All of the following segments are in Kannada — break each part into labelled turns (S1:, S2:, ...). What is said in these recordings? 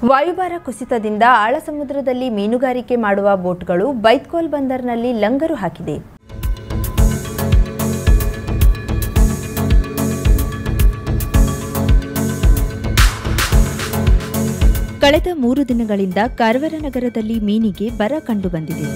S1: ವಾಯುಭಾರ ಕುಸಿತದಿಂದ ಆಳ ಸಮುದ್ರದಲ್ಲಿ ಮೀನುಗಾರಿಕೆ ಮಾಡುವ ಬೋಟ್ಗಳು ಬೈತ್ಕೋಲ್ ಬಂದರಿನಲ್ಲಿ ಲಂಗರು ಹಾಕಿದೆ. ಕಳೆದ 3 ದಿನಗಳಿಂದ ಕಾರವಾರ ನಗರದಲ್ಲಿ ಮೀನಿಗೆ ಬರ ಕಂಡುಬಂದಿದೆ.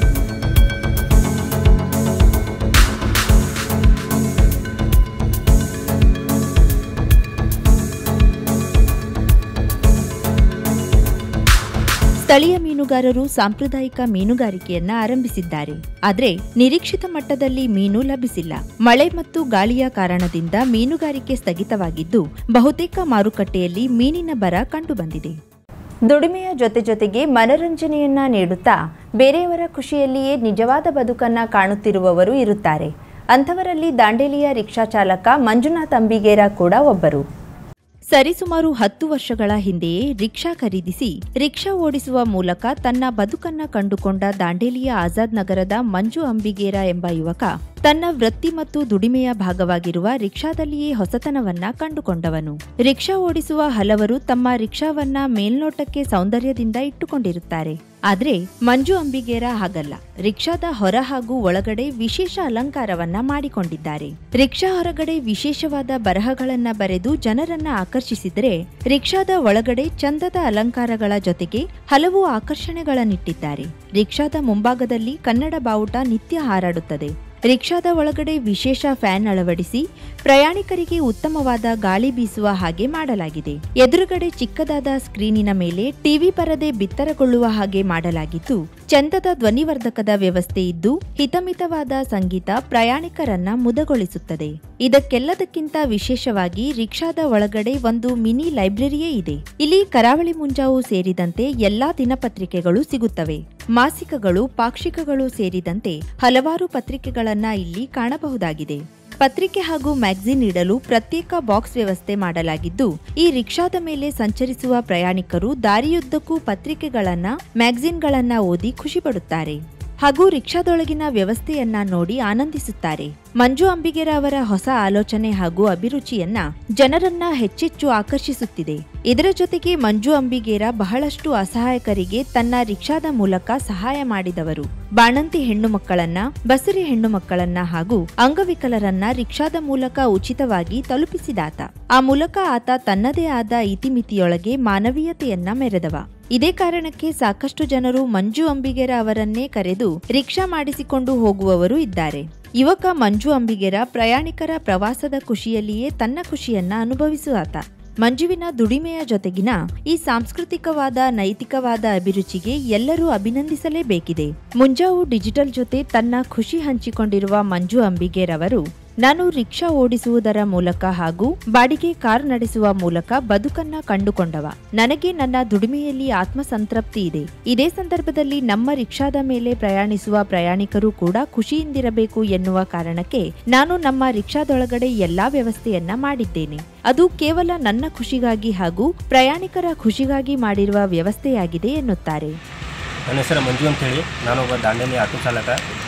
S1: ಸ್ಥಳೀಯ ಮೀನುಗಾರರು ಸಾಂಪ್ರದಾಯಿಕ ಮೀನುಗಾರಿಕೆಯನ್ನ ಆರಂಭಿಸಿದ್ದಾರೆ. ಆದರೆ ನಿರೀಕ್ಷಿತ ಮಟ್ಟದಲ್ಲಿ ಮೀನು ಲಭಿಸಿಲ್ಲ. ಮಳೆ ಮತ್ತು ಗಾಳಿಯ ಕಾರಣದಿಂದ ಮೀನುಗಾರಿಕೆ ಸ್ಥಗಿತವಾಗಿದ್ದು ಬಹುತೇಕ ಮಾರುಕಟ್ಟೆಯಲ್ಲಿ ಮೀನಿನ ಬರ ಕಂಡುಬಂದಿದೆ. ದುಡಿಮೆಯ ಜೊತೆಗೆ ಮನರಂಜನೆಯನ್ನ ನೀಡುತ್ತಾ ಬೇರೆಯವರ ಖುಷಿಯಲ್ಲಿಯೇ ನಿಜವಾದ ಬದುಕನ್ನ ಕಾಣುತ್ತಿರುವವರು ಇರುತ್ತಾರೆ. ಅಂಥವರಲ್ಲಿ ದಾಂಡೇಲಿಯ ರಿಕ್ಷಾ ಚಾಲಕ ಮಂಜುನಾಥ್ ಅಂಬಿಗೇರ ಕೂಡ ಒಬ್ಬರು. ಸರಿಸುಮಾರು 10 ವರ್ಷಗಳ ಹಿಂದೆಯೇ ರಿಕ್ಷಾ ಖರೀದಿಸಿ ರಿಕ್ಷಾ ಓಡಿಸುವ ಮೂಲಕ ತನ್ನ ಬದುಕನ್ನ ಕಂಡುಕೊಂಡ ದಾಂಡೇಲಿಯ ಆಜಾದ್ ನಗರದ ಮಂಜು ಅಂಬಿಗೇರ ಎಂಬ ಯುವಕ ತನ್ನ ವೃತ್ತಿ ಮತ್ತು ದುಡಿಮೆಯ ಭಾಗವಾಗಿರುವ ರಿಕ್ಷಾದಲ್ಲಿಯೇ ಹೊಸತನವನ್ನ ಕಂಡುಕೊಂಡವನು. ರಿಕ್ಷಾ ಓಡಿಸುವ ಹಲವರು ತಮ್ಮ ರಿಕ್ಷಾವನ್ನ ಮೇಲ್ನೋಟಕ್ಕೆ ಸೌಂದರ್ಯದಿಂದ ಇಟ್ಟುಕೊಂಡಿರುತ್ತಾರೆ. ಆದ್ರೆ ಮಂಜು ಅಂಬಿಗೇರ ಹಾಗಲ್ಲ. ರಿಕ್ಷಾದ ಹೊರ ಹಾಗೂ ಒಳಗಡೆ ವಿಶೇಷ ಅಲಂಕಾರವನ್ನ ಮಾಡಿಕೊಂಡಿದ್ದಾರೆ. ರಿಕ್ಷಾ ಹೊರಗಡೆ ವಿಶೇಷವಾದ ಬರಹಗಳನ್ನ ಬರೆದು ಜನರನ್ನ ಆಕರ್ಷಿಸಿದರೆ, ರಿಕ್ಷಾದ ಒಳಗಡೆ ಚಂದದ ಅಲಂಕಾರಗಳ ಜೊತೆಗೆ ಹಲವು ಆಕರ್ಷಣೆಗಳನ್ನಿಟ್ಟಿದ್ದಾರೆ. ರಿಕ್ಷಾದ ಮುಂಭಾಗದಲ್ಲಿ ಕನ್ನಡ ಬಾವುಟ ನಿತ್ಯ ಹಾರಾಡುತ್ತದೆ. ರಿಕ್ಷಾದ ಒಳಗಡೆ ವಿಶೇಷ ಫ್ಯಾನ್ ಅಳವಡಿಸಿ ಪ್ರಯಾಣಿಕರಿಗೆ ಉತ್ತಮವಾದ ಗಾಳಿ ಬೀಸುವ ಹಾಗೆ ಮಾಡಲಾಗಿದೆ. ಎದುರುಗಡೆ ಚಿಕ್ಕದಾದ ಸ್ಕ್ರೀನಿನ ಮೇಲೆ ಟಿವಿ ಪರದೆ ಬಿತ್ತರಗೊಳ್ಳುವ ಹಾಗೆ ಮಾಡಲಾಗಿದ್ದು, ಚಂದದ ಧ್ವನಿವರ್ಧಕದ ವ್ಯವಸ್ಥೆ ಇದ್ದು ಹಿತಮಿತವಾದ ಸಂಗೀತ ಪ್ರಯಾಣಿಕರನ್ನ ಮುದಗೊಳಿಸುತ್ತದೆ. ಇದಕ್ಕೆಲ್ಲದಕ್ಕಿಂತ ವಿಶೇಷವಾಗಿ ರಿಕ್ಷಾದ ಒಳಗಡೆ ಒಂದು ಮಿನಿ ಲೈಬ್ರರಿಯೇ ಇದೆ. ಇಲ್ಲಿ ಕರಾವಳಿ ಮುಂಜಾವು ಸೇರಿದಂತೆ ಎಲ್ಲಾ ದಿನಪತ್ರಿಕೆಗಳು ಸಿಗುತ್ತವೆ. ಮಾಸಿಕಗಳು, ಪಾಕ್ಷಿಕಗಳು ಸೇರಿದಂತೆ ಹಲವಾರು ಪತ್ರಿಕೆಗಳನ್ನ ಇಲ್ಲಿ ಕಾಣಬಹುದಾಗಿದೆ. ಪತ್ರಿಕೆ ಹಾಗೂ ಮ್ಯಾಗಝಿನ್ ಇಡಲು ಪ್ರತ್ಯೇಕ ಬಾಕ್ಸ್ ವ್ಯವಸ್ಥೆ ಮಾಡಲಾಗಿದ್ದು, ಈ ರಿಕ್ಷಾದ ಮೇಲೆ ಸಂಚರಿಸುವ ಪ್ರಯಾಣಿಕರು ದಾರಿಯುದ್ದಕ್ಕೂ ಪತ್ರಿಕೆಗಳನ್ನ, ಮ್ಯಾಗಝಿನ್ಗಳನ್ನ ಓದಿ ಖುಷಿಪಡುತ್ತಾರೆ ಹಾಗೂ ರಿಕ್ಷಾದೊಳಗಿನ ವ್ಯವಸ್ಥೆಯನ್ನ ನೋಡಿ ಆನಂದಿಸುತ್ತಾರೆ. ಮಂಜು ಅಂಬಿಗೇರ ಅವರ ಹೊಸ ಆಲೋಚನೆ ಹಾಗೂ ಅಭಿರುಚಿಯನ್ನ ಜನರನ್ನ ಹೆಚ್ಚೆಚ್ಚು ಆಕರ್ಷಿಸುತ್ತಿದೆ. ಇದರ ಜೊತೆಗೆ ಮಂಜು ಅಂಬಿಗೇರ ಬಹಳಷ್ಟು ಅಸಹಾಯಕರಿಗೆ ತನ್ನ ರಿಕ್ಷಾದ ಮೂಲಕ ಸಹಾಯ ಮಾಡಿದವರು. ಬಾಣಂತಿ ಹೆಣ್ಣು ಮಕ್ಕಳನ್ನ, ಬಸುರಿ ಹೆಣ್ಣು ಮಕ್ಕಳನ್ನ ಹಾಗೂ ಅಂಗವಿಕಲರನ್ನ ರಿಕ್ಷಾದ ಮೂಲಕ ಉಚಿತವಾಗಿ ತಲುಪಿಸಿದಾತ. ಆ ಮೂಲಕ ಆತ ತನ್ನದೇ ಆದ ಇತಿಮಿತಿಯೊಳಗೆ ಮಾನವೀಯತೆಯನ್ನ ಮೆರೆದವ. ಇದೇ ಕಾರಣಕ್ಕೆ ಸಾಕಷ್ಟು ಜನರು ಮಂಜು ಅಂಬಿಗೇರ ಅವರನ್ನೇ ಕರೆದು ರಿಕ್ಷಾ ಮಾಡಿಸಿಕೊಂಡು ಹೋಗುವವರು ಇದ್ದಾರೆ. ಯುವಕ ಮಂಜು ಅಂಬಿಗೇರ ಪ್ರಯಾಣಿಕರ ಪ್ರವಾಸದ ಖುಷಿಯಲ್ಲಿಯೇ ತನ್ನ ಖುಷಿಯನ್ನ ಅನುಭವಿಸುವಾತ. ಮಂಜುವಿನ ದುಡಿಮೆಯ ಜೊತೆಗಿನ ಈ ಸಾಂಸ್ಕೃತಿಕವಾದ, ನೈತಿಕವಾದ ಅಭಿರುಚಿಗೆ ಎಲ್ಲರೂ ಅಭಿನಂದಿಸಲೇಬೇಕಿದೆ. ಮುಂಜಾವು ಡಿಜಿಟಲ್ ಜೊತೆ ತನ್ನ ಖುಷಿ ಹಂಚಿಕೊಂಡಿರುವ ಮಂಜು ಅಂಬಿಗೇರ್ ಅವರು, ನಾನು ರಿಕ್ಷಾ ಓಡಿಸುವುದರ ಮೂಲಕ ಹಾಗೂ ಬಾಡಿಗೆ ಕಾರ್ ನಡೆಸುವ ಮೂಲಕ ಬದುಕನ್ನ ಕಂಡುಕೊಂಡವ. ನನಗೆ ನನ್ನ ದುಡಿಮೆಯಲ್ಲಿ ಆತ್ಮಸಂತೃಪ್ತಿ ಇದೆ. ಇದೇ ಸಂದರ್ಭದಲ್ಲಿ ನಮ್ಮ ರಿಕ್ಷಾದ ಮೇಲೆ ಪ್ರಯಾಣಿಸುವ ಪ್ರಯಾಣಿಕರು ಕೂಡ ಖುಷಿಯಿಂದಿರಬೇಕು ಎನ್ನುವ ಕಾರಣಕ್ಕೆ ನಾನು ನಮ್ಮ ರಿಕ್ಷಾದೊಳಗಡೆ ಎಲ್ಲಾ ವ್ಯವಸ್ಥೆಯನ್ನ ಮಾಡಿದ್ದೇನೆ. ಅದು ಕೇವಲ ನನ್ನ ಖುಷಿಗಾಗಿ ಹಾಗೂ ಪ್ರಯಾಣಿಕರ ಖುಷಿಗಾಗಿ ಮಾಡಿರುವ ವ್ಯವಸ್ಥೆಯಾಗಿದೆ ಎನ್ನುತ್ತಾರೆ.
S2: ನನ್ನ ಹೆಸರು ಮಂಜು ಅಂತ ಹೇಳಿ, ನಾನೊಬ್ಬ ದಾಂಡೇಲಿ ಆಟೋ ಚಾಲಕ.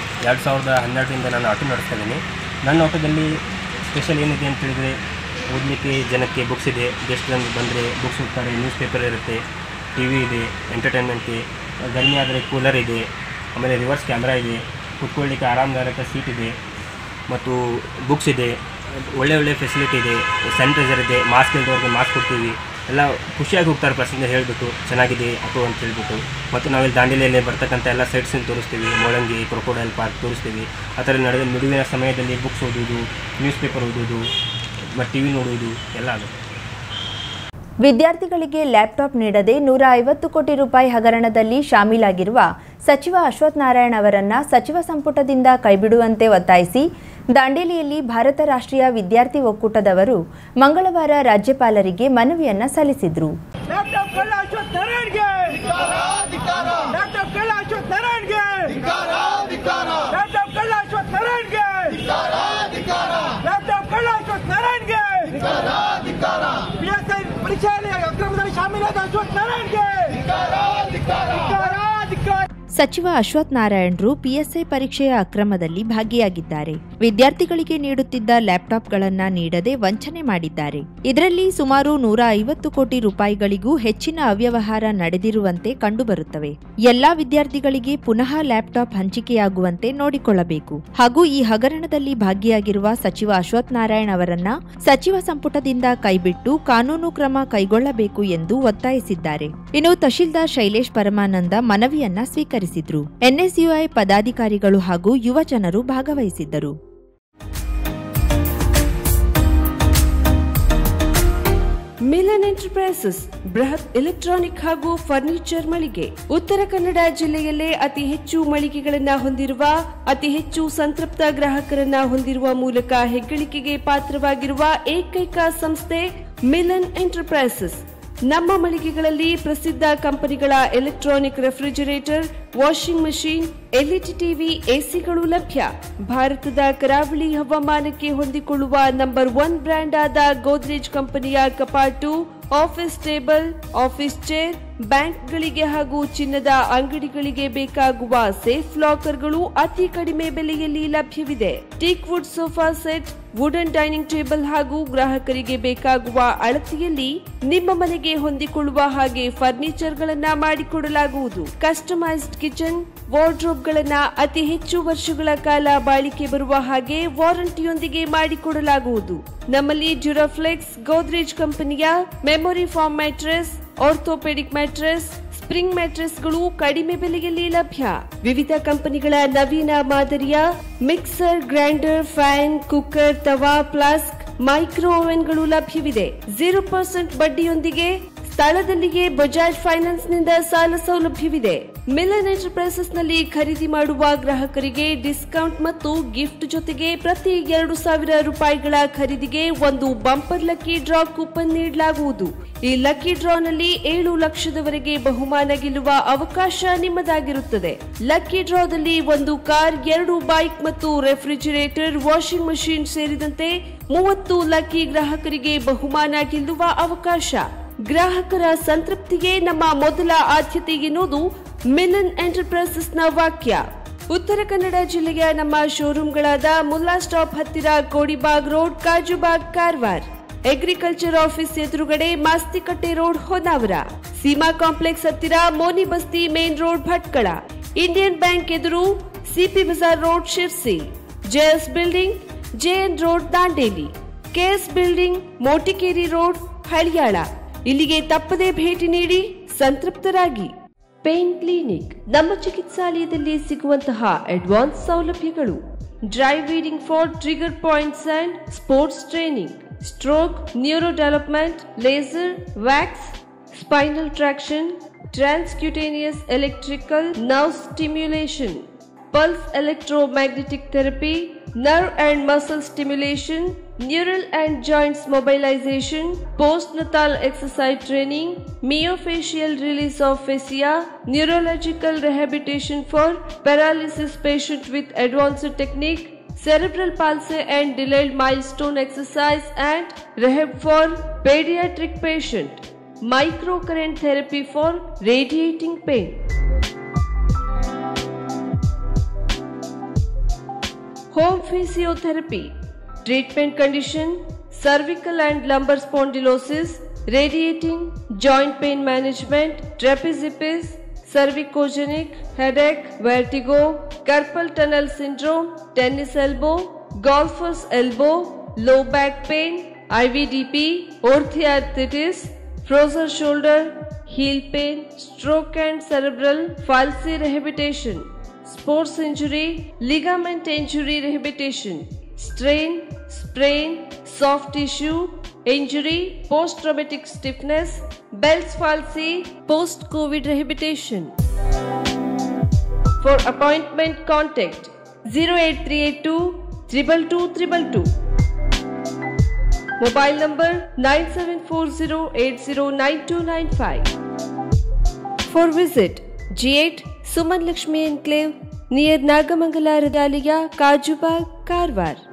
S2: 2012ರಿಂದ ನಾನು ಆಟೋ ನಡೆಸ್ತಾ ಇದ್ದೀನಿ. ನನ್ನ ಆಟೋದಲ್ಲಿ ಸ್ಪೆಷಲ್ ಏನಿದೆ ಅಂತ ಹೇಳಿದರೆ, ಓದಲಿಕ್ಕೆ ಜನಕ್ಕೆ ಬುಕ್ಸ್ ಇದೆ. ಗೆಸ್ಟ್ ಬಂದರೆ ಬುಕ್ಸ್ ಓದ್ತಾರೆ, ನ್ಯೂಸ್ ಪೇಪರ್ ಇರುತ್ತೆ, ಟಿ ವಿ ಇದೆ, ಎಂಟರ್ಟೈನ್ಮೆಂಟ್, ಗರ್ಮಿ ಆದರೆ ಕೂಲರ್ ಇದೆ, ಆಮೇಲೆ ರಿವರ್ಸ್ ಕ್ಯಾಮ್ರಾ ಇದೆ, ಕುತ್ಕೊಳ್ಳಿಕ್ಕೆ ಆರಾಮದಾಯಕ ಸೀಟ್ ಇದೆ ಮತ್ತು ಬುಕ್ಸ್ ಇದೆ. ಒಳ್ಳೆ ಫೆಸಿಲಿಟಿ ಇದೆ. ಸ್ಯಾನಿಟೈಸರ್ ಇದೆ, ಮಾಸ್ಕ್ ಇಲ್ದವ್ರಿಗೆ ಮಾಸ್ಕ್ ಕೊಡ್ತೀವಿ. ಎಲ್ಲ ಖುಷಿಯಾಗಿ ಹೋಗ್ತಾರೆ ಪ್ಯಾಸೆಂಜರ್ ಹೇಳಿಬಿಟ್ಟು ಚೆನ್ನಾಗಿದೆ ಆಟೋ ಅಂತ ಹೇಳ್ಬಿಟ್ಟು. ಮತ್ತು ನಾವಿಲ್ಲಿ ದಾಂಡೇಲಿಯಲ್ಲಿ ಬರ್ತಕ್ಕಂಥ ಎಲ್ಲ ಸೈಟ್ಸನ್ನು ತೋರಿಸ್ತೀವಿ. ಮೊಳಂಗಿ, ಕ್ರೊಕೊಡೈಲ್ ಪಾರ್ಕ್ ತೋರಿಸ್ತೀವಿ. ಆ ಥರ ನಡೆದ ಬಿಡುವಿನ ಸಮಯದಲ್ಲಿ ಬುಕ್ಸ್ ಓದೋದು, ನ್ಯೂಸ್ ಪೇಪರ್ ಓದೋದು ಮತ್ತು ಟಿ ವಿ ನೋಡೋದು ಎಲ್ಲ ಆಗುತ್ತೆ.
S1: ವಿದ್ಯಾರ್ಥಿಗಳಿಗೆ ಲ್ಯಾಪ್ಟಾಪ್ ನೀಡದೆ 150 ಕೋಟಿ ರೂಪಾಯಿ ಹಗರಣದಲ್ಲಿ ಶಾಮೀಲಾಗಿರುವ ಸಚಿವ ಅಶ್ವಥ್ ನಾರಾಯಣ್ ಅವರನ್ನ ಸಚಿವ ಸಂಪುಟದಿಂದ ಕೈಬಿಡುವಂತೆ ಒತ್ತಾಯಿಸಿ ದಾಂಡೇಲಿಯಲ್ಲಿ ಭಾರತ ರಾಷ್ಟ್ರೀಯ ವಿದ್ಯಾರ್ಥಿ ಒಕ್ಕೂಟದವರು ಮಂಗಳವಾರ ರಾಜ್ಯಪಾಲರಿಗೆ ಮನವಿಯನ್ನ ಸಲ್ಲಿಸಿದ್ರು. ಸಚಿವ ಅಶ್ವಥ್ ನಾರಾಯಣರು ಪಿಎಸ್ಐ ಪರೀಕ್ಷೆಯ ಅಕ್ರಮದಲ್ಲಿ ಭಾಗಿಯಾಗಿದ್ದಾರೆ. ವಿದ್ಯಾರ್ಥಿಗಳಿಗೆ ನೀಡುತ್ತಿದ್ದ ಲ್ಯಾಪ್ಟಾಪ್ಗಳನ್ನು ನೀಡದೆ ವಂಚನೆ ಮಾಡಿದ್ದಾರೆ. ಇದರಲ್ಲಿ ಸುಮಾರು 150 ಕೋಟಿ ರೂಪಾಯಿಗಳಿಗೂ ಹೆಚ್ಚಿನ ಅವ್ಯವಹಾರ ನಡೆದಿರುವಂತೆ ಕಂಡುಬರುತ್ತವೆ. ಎಲ್ಲಾ ವಿದ್ಯಾರ್ಥಿಗಳಿಗೆ ಪುನಃ ಲ್ಯಾಪ್ಟಾಪ್ ಹಂಚಿಕೆಯಾಗುವಂತೆ ನೋಡಿಕೊಳ್ಳಬೇಕು ಹಾಗೂ ಈ ಹಗರಣದಲ್ಲಿ ಭಾಗಿಯಾಗಿರುವ ಸಚಿವ ಅಶ್ವಥ್ ನಾರಾಯಣ್ ಅವರನ್ನ ಸಚಿವ ಸಂಪುಟದಿಂದ ಕೈಬಿಟ್ಟು ಕಾನೂನು ಕ್ರಮ ಕೈಗೊಳ್ಳಬೇಕು ಎಂದು ಒತ್ತಾಯಿಸಿದ್ದಾರೆ. ಇನ್ನು ತಹಶೀಲ್ದಾರ್ ಶೈಲೇಶ್ ಪರಮಾನಂದ ಮನವಿಯನ್ನ ಸ್ವೀಕರಿಸಿದ್ರು. ಎನ್ಎಸ್ಯುಐ ಪದಾಧಿಕಾರಿಗಳು ಹಾಗೂ ಯುವ ಜನರು ಭಾಗವಹಿಸಿದ್ದರು.
S3: ಮಿಲನ್ ಎಂಟರ್ಪ್ರೈಸಸ್ ಬೃಹತ್ ಎಲೆಕ್ಟ್ರಾನಿಕ್ ಹಾಗೂ ಫರ್ನಿಚರ್ ಮಳಿಗೆ. ಉತ್ತರ ಕನ್ನಡ ಜಿಲ್ಲೆಯಲ್ಲೇ ಅತಿ ಹೆಚ್ಚು ಮಳಿಗೆಗಳನ್ನು ಹೊಂದಿರುವ, ಅತಿ ಹೆಚ್ಚು ಸಂತೃಪ್ತ ಗ್ರಾಹಕರನ್ನ ಹೊಂದಿರುವ ಮೂಲಕ ಹೆಗ್ಗಳಿಕೆಗೆ ಪಾತ್ರವಾಗಿರುವ ಏಕೈಕ ಸಂಸ್ಥೆ ಮಿಲನ್ ಎಂಟರ್ಪ್ರೈಸಸ್. ನಮ್ಮ ಮಳಿಗೆಗಳಲ್ಲಿ ಪ್ರಸಿದ್ಧ ಕಂಪನಿಗಳ electronic refrigerator, washing machine, LED TV, ಎಸಿಗಳು ಲಭ್ಯ. ಭಾರತದ ಕರಾವಳಿ ಹವಾಮಾನಕ್ಕೆ ಹೊಂದಿಕೊಳ್ಳುವ ನಂಬರ್ 1 ಬ್ರ್ಯಾಂಡ್ ಆದ ಗೋದ್ರೇಜ್ ಕಂಪನಿಯ ಕಪಾಟು, ಆಫೀಸ್ ಟೇಬಲ್, ಆಫೀಸ್ ಚೇರ್, ಬ್ಯಾಂಕ್ಗಳಿಗೆ ಹಾಗೂ ಚಿನ್ನದ ಅಂಗಡಿಗಳಿಗೆ ಬೇಕಾಗುವ ಸೇಫ್ ಲಾಕರ್ಗಳು ಅತಿ ಕಡಿಮೆ ಬೆಲೆಯಲ್ಲಿ ಲಭ್ಯವಿದೆ. Teak wood sofa set, wooden dining table ಹಾಗೂ ಗ್ರಾಹಕರಿಗೆ ಬೇಕಾಗುವ ಅಳತೆಯಲ್ಲಿ ನಿಮ್ಮ ಮನೆಗೆ ಹೊಂದಿಕೊಳ್ಳುವ ಹಾಗೆ ಫರ್ನಿಚರ್ ಗಳನ್ನ ಮಾಡಿಕೊಡಲಾಗುವುದು. ಕಸ್ಟಮೈಸ್ಡ್ ಕಿಚನ್, ವಾರ್ಡ್ರೋಬ್ ಗಳನ್ನ ಅತಿ ಹೆಚ್ಚು ವರ್ಷಗಳ ಕಾಲ ಬಾಳಿಕೆ ಬರುವ ಹಾಗೆ ವಾರಂಟಿಯೊಂದಿಗೆ ಮಾಡಿಕೊಡಲಾಗುವುದು. ನಮ್ಮಲ್ಲಿ ಡ್ಯೂರಾಫ್ಲೆಕ್ಸ್, ಗೋದ್ರೇಜ್ ಕಂಪನಿಯ memory foam mattress, orthopedic mattress, spring ಮ್ಯಾಟ್ರೆಸ್ಗಳು ಕಡಿಮೆ ಬೆಲೆಯಲ್ಲಿ ಲಭ್ಯ. ವಿವಿಧ ಕಂಪನಿಗಳ ನವೀನ ಮಾದರಿಯ ಮಿಕ್ಸರ್, ಗ್ರೈಂಡರ್, ಫ್ಯಾನ್, ಕುಕ್ಕರ್, ತವಾ, ಫ್ಲಾಸ್ಕ್, ಮೈಕ್ರೋ ಓವೆನ್ಗಳು ಲಭ್ಯವಿದೆ. 0% ಬಡ್ಡಿಯೊಂದಿಗೆ ಸ್ಥಳದಲ್ಲಿಯೇ ಬಜಾಜ್ ಫೈನಾನ್ಸ್ ನಿಂದ ಸಾಲ ಸೌಲಭ್ಯವಿದೆ. ಮಿಲನ್ ಎಂಟರ್ಪ್ರೈಸಸ್ ನಲ್ಲಿ ಖರೀದಿ ಮಾಡುವ ಗ್ರಾಹಕರಿಗೆ ಡಿಸ್ಕೌಂಟ್ ಮತ್ತು ಗಿಫ್ಟ್ ಜೊತೆಗೆ ಪ್ರತಿ 2,000 ರೂಪಾಯಿಗಳ ಖರೀದಿಗೆ ಒಂದು ಬಂಪರ್ ಲಕ್ಕಿ ಡ್ರಾ ಕೂಪನ್ ನೀಡಲಾಗುವುದು. ಈ ಲಕ್ಕಿ ಡ್ರಾ ನಲ್ಲಿ 7 ಲಕ್ಷದವರೆಗೆ ಬಹುಮಾನ ಗೆಲ್ಲುವ ಅವಕಾಶ ನಿಮ್ಮದಾಗಿರುತ್ತದೆ. ಲಕ್ಕಿ ಡ್ರಾದಲ್ಲಿ 1 ಕಾರ್, 2 ಬೈಕ್ ಮತ್ತು ರೆಫ್ರಿಜರೇಟರ್, ವಾಷಿಂಗ್ ಮಷೀನ್ ಸೇರಿದಂತೆ 30 ಲಕ್ಕಿ ಗ್ರಾಹಕರಿಗೆ ಬಹುಮಾನ ಗೆಲ್ಲುವ ಅವಕಾಶ. ಗ್ರಾಹಕರ ಸಂತೃಪ್ತಿಗೆ ನಮ್ಮ ಮೊದಲ ಆದ್ಯತೆ ಎನ್ನುವುದು ಮಿಲನ್ ಎಂಟರ್ಪ್ರೈಸಸ್ ನ ವಾಕ್ಯ. ಉತ್ತರ ಕನ್ನಡ ಜಿಲ್ಲೆಯ ನಮ್ಮ ಶೋರೂಮ್ಗಳಾದ ಮುಲ್ಲಾ ಸ್ಟಾಪ್ ಹತ್ತಿರ Kodibag road, Kajubag, Karwar. Agriculture office ಎದುರುಗಡೆ ಮಾಸ್ತಿಕಟ್ಟೆ ರೋಡ್, ಹೊನ್ನಾವರ. ಸೀಮಾ ಕಾಂಪ್ಲೆಕ್ಸ್ ಹತ್ತಿರ Moni Basti main road, Bhatkal. Indian bank ಎದುರು CP Bazar road, Sirsi. JS building, JN road, Dandeli. KS building, Motikeri road, Haliyal. ಇಲ್ಲಿಗೆ ತಪ್ಪದೇ ಭೇಟಿ ನೀಡಿ ಸಂತೃಪ್ತರಾಗಿ. Pain clinic. ನಮ್ಮ ಚಿಕಿತ್ಸಾಲಯದಲ್ಲಿ ಸಿಗುವಂತಹ ಅಡ್ವಾನ್ಸ್ ಸೌಲಭ್ಯಗಳು: dry needling for trigger points and sports training, stroke, neuro development, laser, wax, spinal traction, transcutaneous electrical nerve stimulation, pulse electromagnetic therapy, nerve and muscle stimulation, neural and joints mobilization, postnatal exercise training, myofascial release of fascia, neurological rehabilitation for paralysis patient with advanced technique, cerebral palsy and delayed milestone exercise and rehab for pediatric patient, microcurrent therapy for radiating pain. Home physiotherapy, treatment condition, cervical and lumbar spondylosis, radiating, joint pain management, trapeziepis, cervicogenic, headache, vertigo, carpal tunnel syndrome, tennis elbow, golfer's elbow, low back pain, IVDP, orthoarthritis, frozen shoulder, heel pain, stroke and cerebral palsy rehabilitation, sports injury, ligament injury rehabilitation, strain, sprain, soft tissue injury, post-traumatic stiffness, Bell's palsy, post-COVID rehabilitation. For appointment, contact 08382 222 Mobile number 9740809295. For visit, G8 Suman Lakshmi Enclave near Nagamangala Radaliya, Kajubag, Karwar.